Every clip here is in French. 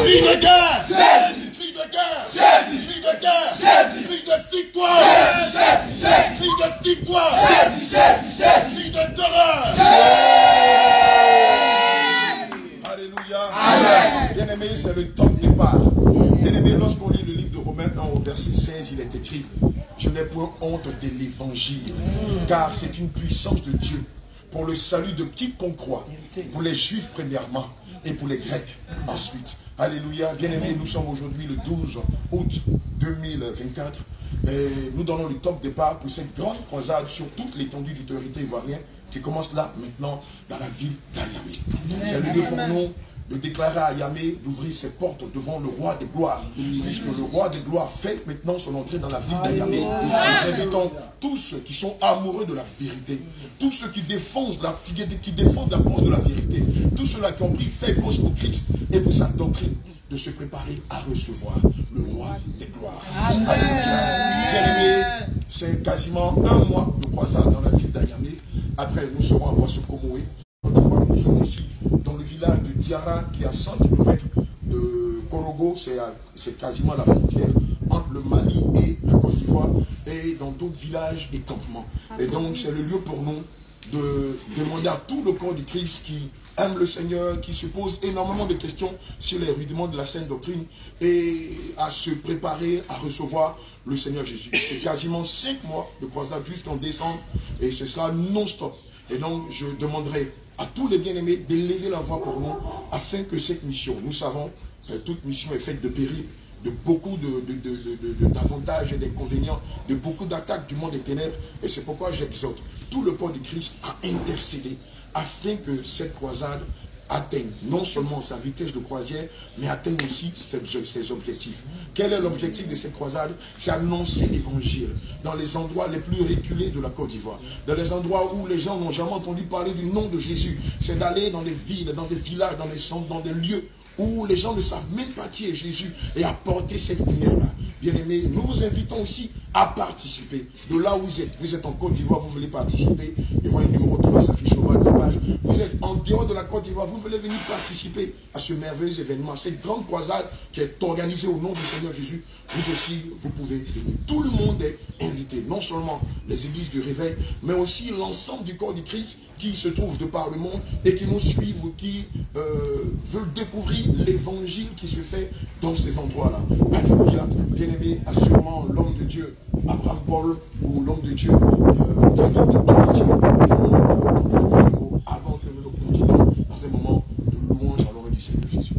Cri de guerre. Jésus. Cri de guerre. Jésus. Cri de guerre. Jésus. Cri de victoire. Jésus. Jésus. Cri de victoire. Jésus. Jésus. Jésus. Cri de terreur. Alléluia. Amen. Bien-aimé, c'est le top départ. Bien-aimé, lorsqu'on lit le livre de Romains 1 au verset 16, il est écrit: je n'ai point honte de l'évangile, car c'est une puissance de Dieu pour le salut de quiconque croit, pour les Juifs premièrement et pour les Grecs ensuite. Alléluia. Bien-aimé, nous sommes aujourd'hui le 12 août 2024. Et nous donnons le top départ pour cette grande croisade sur toute l'étendue du territoire ivoirien qui commence là, maintenant, dans la ville d'Ayamé. C'est le lieu pour nous de déclarer à Yamé d'ouvrir ses portes devant le roi des gloires, puisque le roi des gloires fait maintenant son entrée dans la ville d'Ayamé. Nous invitons tous ceux qui sont amoureux de la vérité, tous ceux qui défendent la cause de la vérité, tous ceux-là qui ont pris fait cause pour Christ et pour sa doctrine, de se préparer à recevoir le roi des gloires. Alléluia. Bien-aimé, c'est quasiment un mois de croisade dans la ville d'Ayamé. Après, nous serons à Ouassokomoé. Nous sommes aussi dans le village de Diara, qui est à 100 km de Korogo. C'est quasiment la frontière entre le Mali et la Côte d'Ivoire. Et dans d'autres villages et campements. Et donc, c'est le lieu pour nous de demander à tout le corps du Christ qui aime le Seigneur, qui se pose énormément de questions sur les rudiments de la sainte doctrine et à se préparer à recevoir le Seigneur Jésus. C'est quasiment 5 mois de croisade jusqu'en décembre et c'est cela non-stop. Et donc, je demanderai à tous les bien-aimés d'élever la voix pour nous afin que cette mission, nous savons, toute mission est faite de périls, de beaucoup d'avantages et d'inconvénients, de beaucoup d'attaques du monde des ténèbres. Et c'est pourquoi j'exhorte tout le corps du Christ à intercéder afin que cette croisade atteigne non seulement sa vitesse de croisière, mais atteigne aussi ses objectifs. Quel est l'objectif de cette croisade? C'est annoncer l'évangile dans les endroits les plus reculés de la Côte d'Ivoire, dans les endroits où les gens n'ont jamais entendu parler du nom de Jésus. C'est d'aller dans les villes, dans les villages, dans les centres, dans des lieux où les gens ne savent même pas qui est Jésus et apporter cette lumière-là. Bien-aimés, nous vous invitons aussi à participer. De là où vous êtes en Côte d'Ivoire, vous voulez participer, il y aura un numéro qui va s'afficher au bas de la page. Vous êtes en dehors de la Côte d'Ivoire, vous voulez venir participer à ce merveilleux événement, cette grande croisade qui est organisée au nom du Seigneur Jésus. Vous aussi, vous pouvez venir. Tout le monde est invité, non seulement les églises du réveil, mais aussi l'ensemble du corps du Christ qui se trouve de par le monde et qui nous suivent ou qui veulent découvrir l'évangile qui se fait dans ces endroits-là. Alléluia. Bien-aimé, assurément, l'homme de Dieu, Abraham Paul, ou l'homme de Dieu, David de Trinity, avant que nous continuions dans un moment de louange à l'honneur du Seigneur Jésus.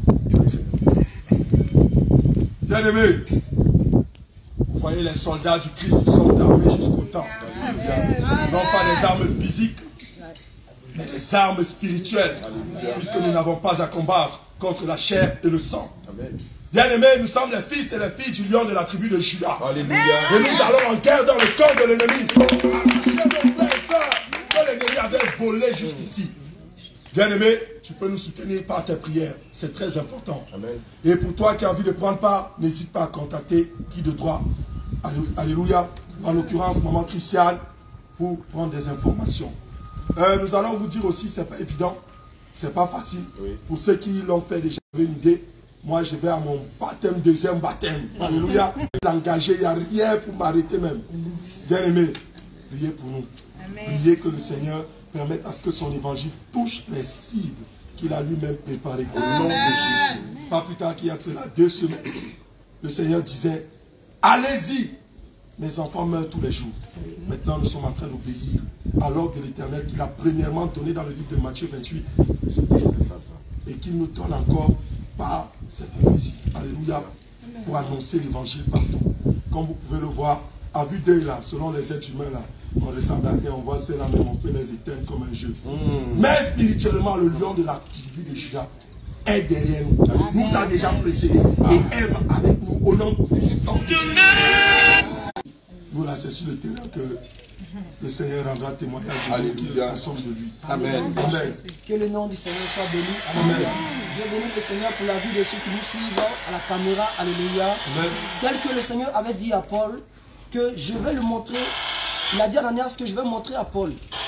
Bien-aimé, vous voyez les soldats du Christ qui sont armés jusqu'au temps. Non pas des armes physiques, mais des armes spirituelles, puisque nous n'avons pas à combattre contre la chair et le sang. Bien-aimés, nous sommes les fils et les filles du lion de la tribu de Juda. Alléluia. Et nous allons en guerre dans le camp de l'ennemi. Nos frères et sœurs, que l'ennemi avait volé jusqu'ici. Bien-aimé, tu peux nous soutenir par tes prières. C'est très important. Amen. Et pour toi qui as envie de prendre part, n'hésite pas à contacter qui de droit. Alléluia. En l'occurrence, maman Christiane, pour prendre des informations. Nous allons vous dire aussi, c'est pas évident. C'est pas facile. Oui. Pour ceux qui l'ont fait déjà, vous avez une idée. Moi, je vais à mon baptême, deuxième baptême. Alléluia. Engagé, il n'y a rien pour m'arrêter même. Bien-aimé, priez pour nous. Amen. Priez que le Seigneur permette à ce que son évangile touche les cibles qu'il a lui-même préparées au nom de Jésus. Pas plus tard qu'il y a de cela 2 semaines, le Seigneur disait, allez-y, mes enfants meurent tous les jours. Maintenant, nous sommes en train d'obéir à l'ordre de l'Éternel qu'il a premièrement donné dans le livre de Matthieu 28. Et qu'il nous donne encore par cette prophétie. Alléluia. Pour annoncer l'évangile partout. Comme vous pouvez le voir, à vue d'œil là, selon les êtres humains là, on ressemble à rien, on voit ceux-là même, on peut les éteindre comme un jeu. Mais spirituellement, le lion de la tribu de Juda est derrière nous. Nous a déjà précédés et est avec nous au nom puissant de Jésus. Nous là, c'est sur le terrain que le Seigneur rendra témoignage de qui nous sommes de lui. Amen. Amen. Que le nom du Seigneur soit béni. Amen. Je vais bénir le Seigneur pour la vie de ceux qui nous suivent à la caméra. Alléluia. Amen. Tel que le Seigneur avait dit à Paul que je vais le montrer. Il a dit à Ananias que je vais montrer à Paul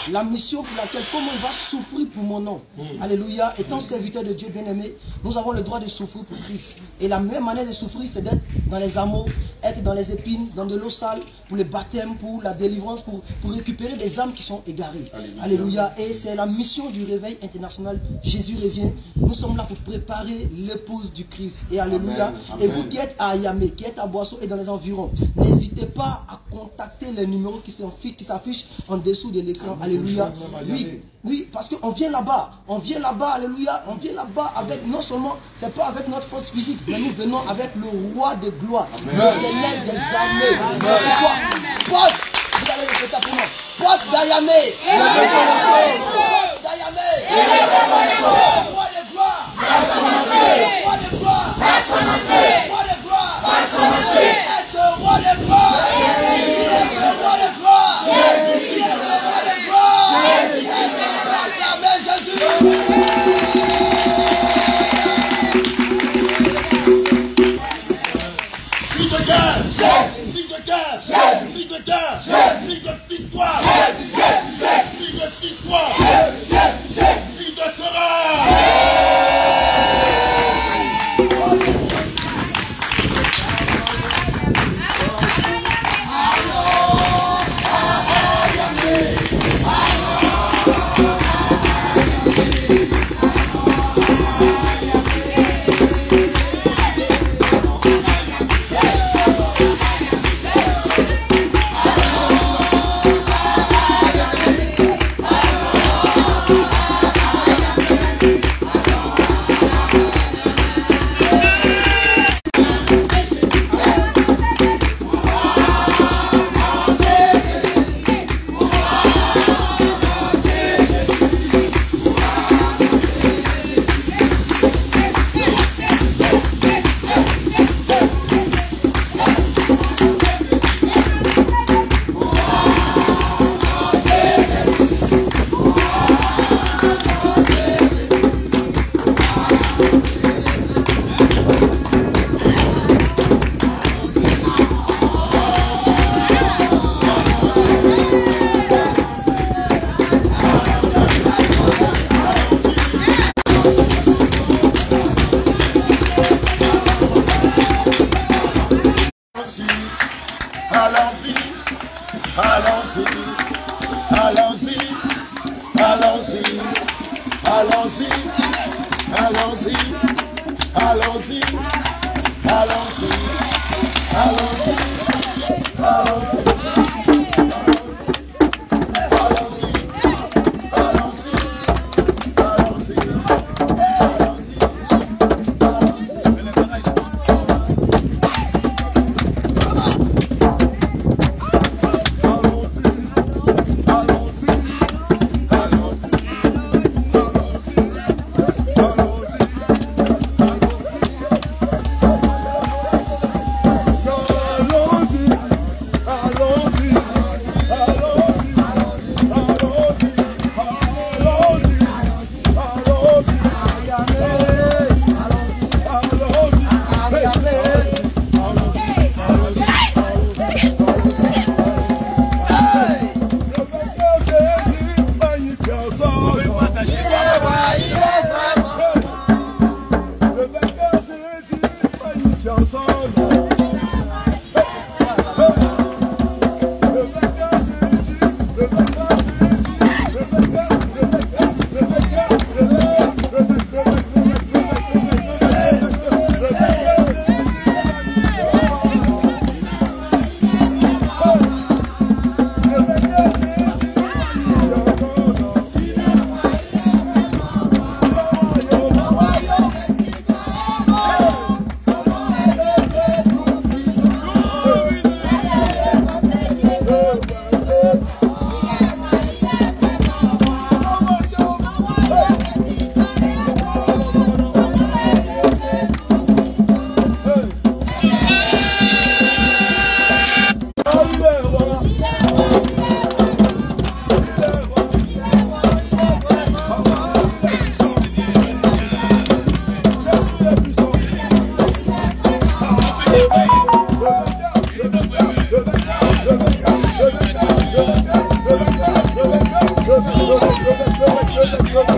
la mission pour laquelle, comment il va souffrir pour mon nom. Alléluia. Étant serviteur de Dieu bien-aimé, nous avons le droit de souffrir pour Christ. Et la meilleure manière de souffrir, c'est d'être dans les amours, être dans les épines, dans de l'eau sale, pour le baptême, pour la délivrance, pour récupérer des âmes qui sont égarées. Alléluia. Et c'est la mission du réveil international. Jésus revient. Nous sommes là pour préparer l'épouse du Christ. Et alléluia. Amen. Et vous qui êtes à Yamé, qui êtes à Boisseau et dans les environs, n'hésitez pas à contacter les numéros qui s'affichent en dessous de l'écran. Alléluia. Oui, oui, parce qu'on vient là-bas. On vient là-bas, alléluia. On vient là-bas avec, non seulement, c'est pas avec notre force physique, mais nous venons avec le roi de gloire, l'éternel des armées. C'est pourquoi, porte, vous allez répéter pour moi, porte d'Ayamé. Porte d'Ayamé. Roi de gloire. Roi de gloire. Roi de gloire. Est-ce le roi de gloire? Est-ce le roi de gloire? Est-ce le roi de gloire? Amen, Jésus. Cri de guerre, cri de guerre, cri de guerre, cri de victoire, cri de victoire, cri de terreur.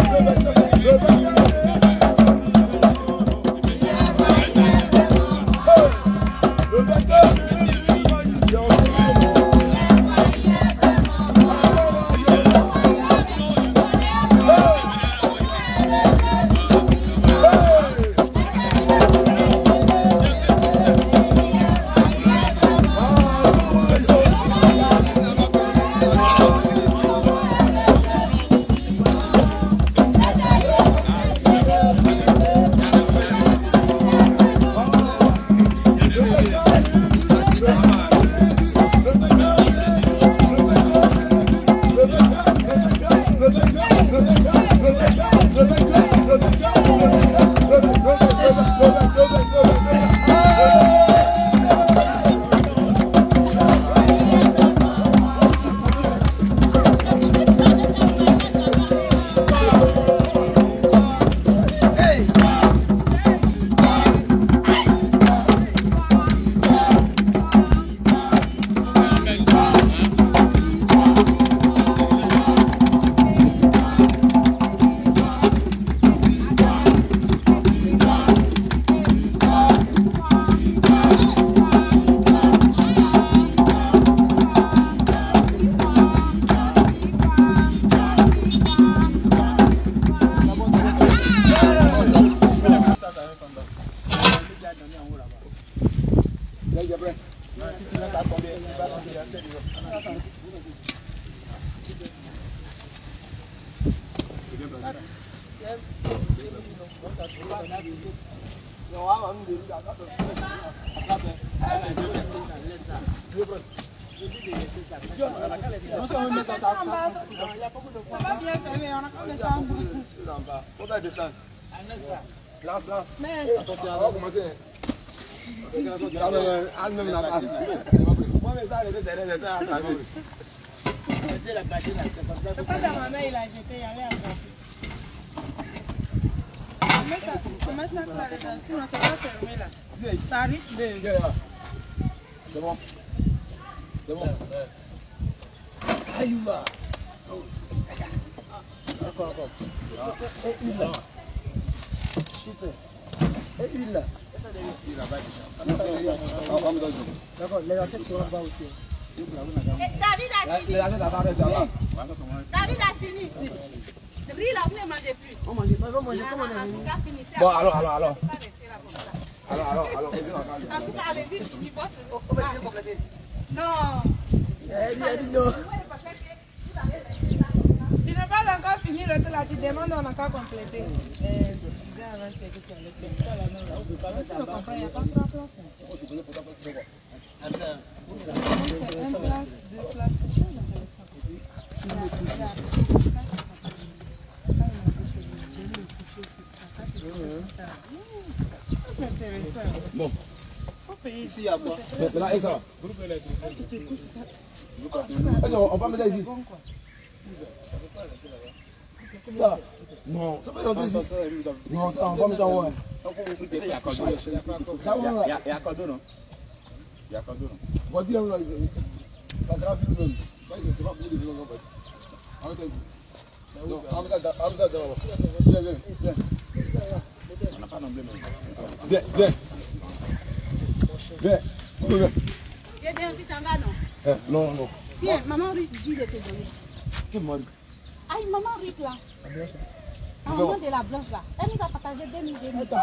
C'est pas dans ma main, il a jeté, il allait attraper. Comment ça là, sinon ça va fermer là. Ça risque de... C'est bon. C'est bon. Aïouba. D'accord. Et huile là. Super. Et huile là. D'accord, les assiettes seront là-bas aussi. David a fini. David a fini. Riz là, vous ne mangez plus. On mange pas, on va manger comme on est venu. Bon, alors. En tout cas, allez-y, fini votre. On va compléter. Non. Elle dit non. Tu n'as pas encore fini le tout là, tu demandes, on a encore complété. Si on comprend, il n'y a pas 3 places. C'est 1 place, 2 places. C'est intéressant. Bon. Faut payer Ici, il y a quoi? Maintenant, et ça va? Tu te couches ça. On va mettre ça ici. Ça? Non. Ça peut rentrer ici? Non, ça, on va mettre ça en haut. Il y a quoi d'eau? Il y a quoi d'eau, non? Il y a quoi d'eau, non? On va dire, ça sera vite même. C'est pas beaucoup de gens, en fait. On va mettre ça ici. Non, on va mettre ça devant. Viens. On n'a pas d'emblème. Viens. Viens. J'ai bien aussi t'en vas, non? Non. Tiens, maman Ruth dit de te donner. Quel mari? Aïe, maman Ruth là. La maman de la blanche là. Elle nous a partagé 2000.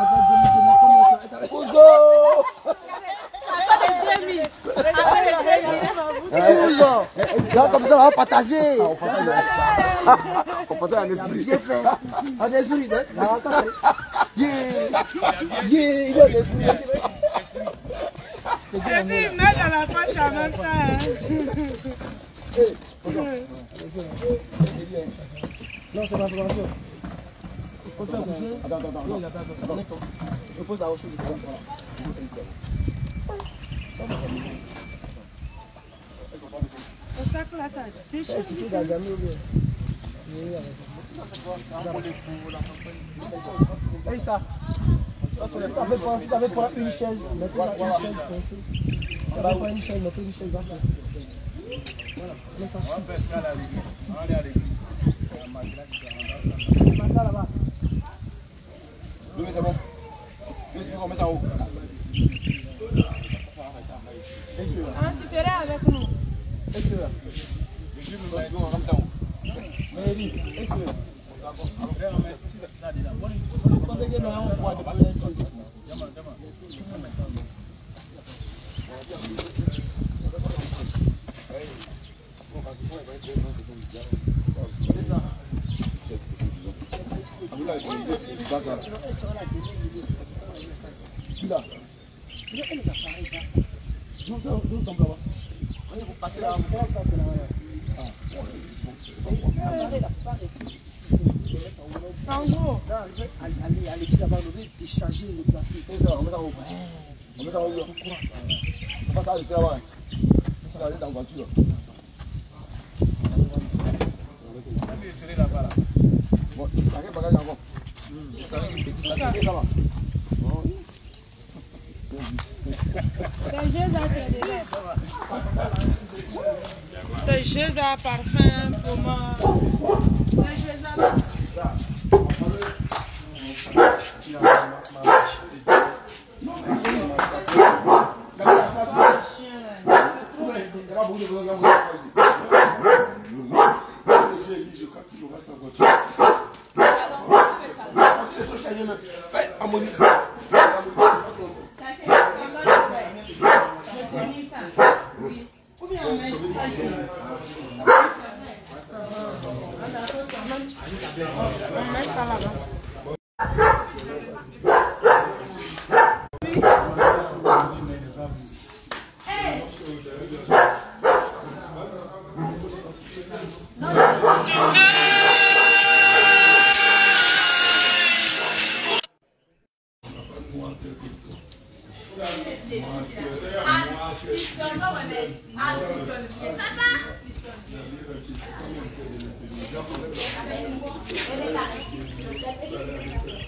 Là, comme ça, on va partager. On partage un esprit. Bien fait. Un esprit, il a un esprit. Et puis, il met dans la poche en même temps. Non, c'est ma formation. Attends. Je pose la autre chose. Le sac là, ça déchire. C'est étiqueté dans jamais bien. Et ça? Ça va prendre une chaise. Mettez une chaise foncée. Ça va prendre une chaise, mettez une chaise foncée. Voilà. Comme ça, On va faire à l'église. On va aller à l'église. En gros. Aller à l'église avant de décharger le placer. On met ça où? On met ça où? On passe à l'écran là. Ça va aller dans la voiture. C'est là-bas là. Bon, pareil bagage encore. Ça va être petit, ça va. C'est Jésus qui est dedans. C'est Jésus parfum pour moi. C'est Jésus. Je crois qu'il aura sa voiture. On met ça là-bas. Papa.